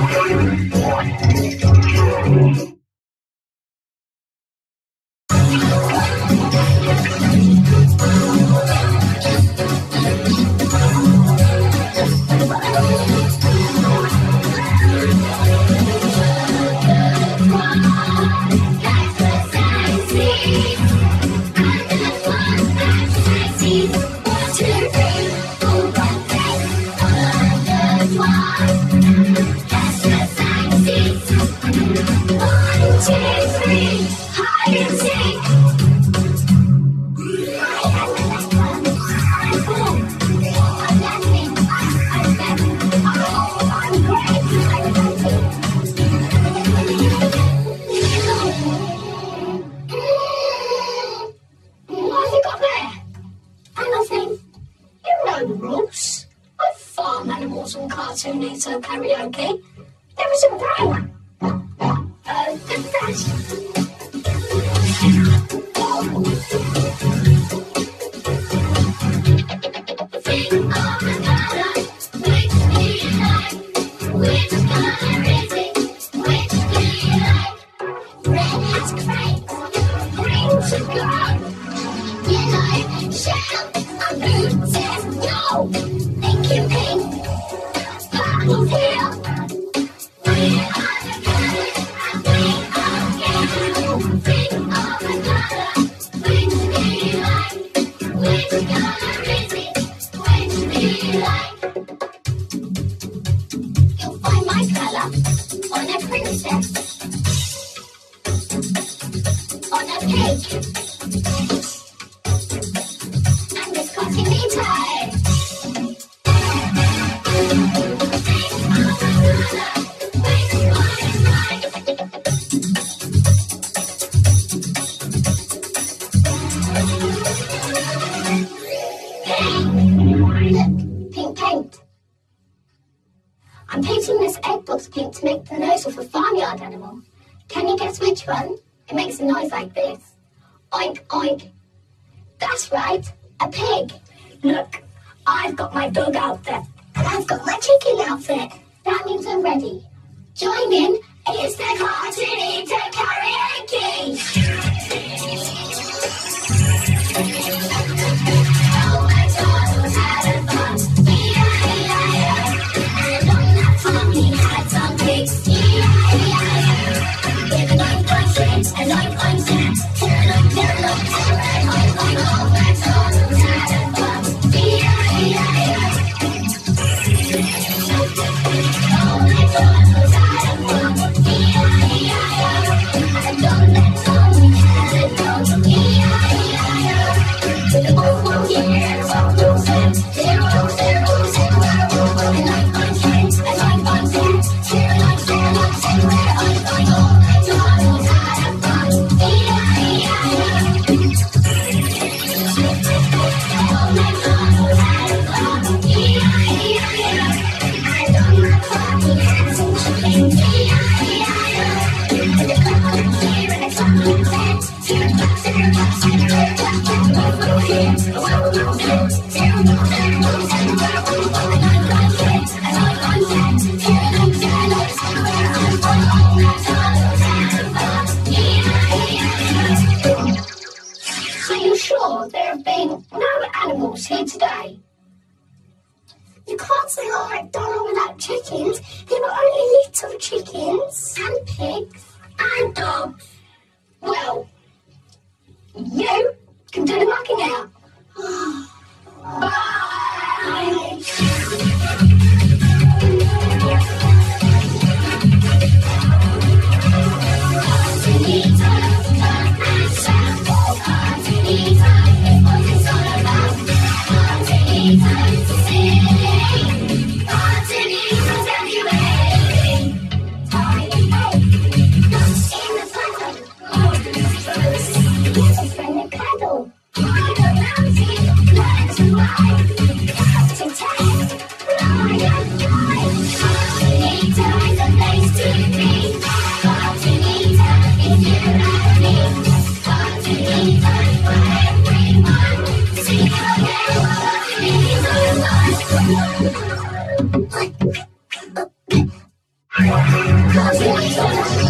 Cartoonito karaoke. There was a break. Good fresh. Think of the color, which do you like? Which color is it? Which do you like? Red has crepes, green to go. Yellow, shell, and blue says no. Thank you, pink. Purple here. We are the colors, and we are yellow. Think of the color, which do you like? Which color is it? Which do you like? You'll find my color on a princess, on a pig, and it's Cartoonito. Pink paint. I'm painting this egg box pink to make the nose of a farmyard animal. Can you guess which one? It makes a noise like this. Oink, oink. That's right, a pig. Look, I've got my dog outfit. And I've got my chicken outfit. That means I'm ready. Join in. It's the Cartoonito karaoke. Oh, MacDonald had a farm, E-I-E-I-O. And on that farm he had some pigs, E-I-E-I-O. With a 9.6, a 9.6, oh, MacDonald had a farm, E-I-E-I-O. Oh, MacDonald had a farm, E-I-E-I-O. And on that farm he had a dog, E-I-E-I-O. With a 1 1 0 0 0 0 0 a 9.10, a 9.10, 0 9 0 0 I find all MacDonald had a farm, E-I-E-I-O. Oh, MacDonald had a farm, E-I-E-I-O. And on that farm he had some chickens, E-I-E-I-O. With a clock here and a clock there, 0 o'clock, 0 o'clock, 0 o'clock, 1 here, 1 there, 0 0 0 a 9.10, a 9.10, 0 0 0 oh, MacDonald had a farm, E-I-E-I-O. Are you sure there have been no animals here today? You can't say, oh, MacDonald without chickens. There were only little chickens and pigs and dogs. Well, you can do the mucking out. Bye! Cartoonito, come and shout. Cartoonito is what it's all about. Cartoonito, sing. Cartoonito's everywhere. Cartoonito.